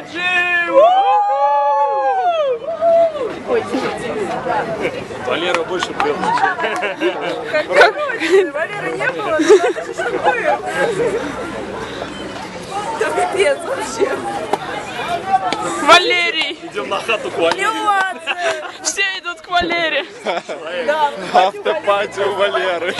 Валера больше пел. Валеры не было, но это же такое. Да капец вообще. Валерий! Идем на хату к Валере. Все идут к Валере. Да, Автопати у Валеры.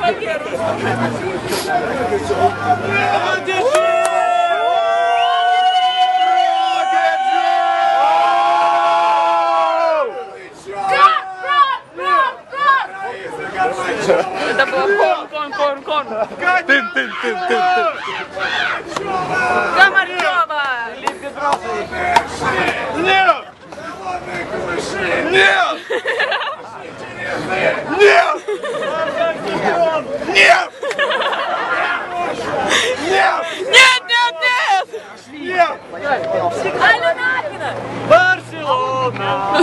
Это было кон. Тын-тын-тын-тын-тын. Комарёва! Нет! Нет! Нет! Нет! Нет! Нет! Алена Апина! Барселона!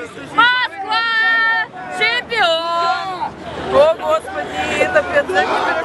Москва! Чемпион! О, Господи, это прям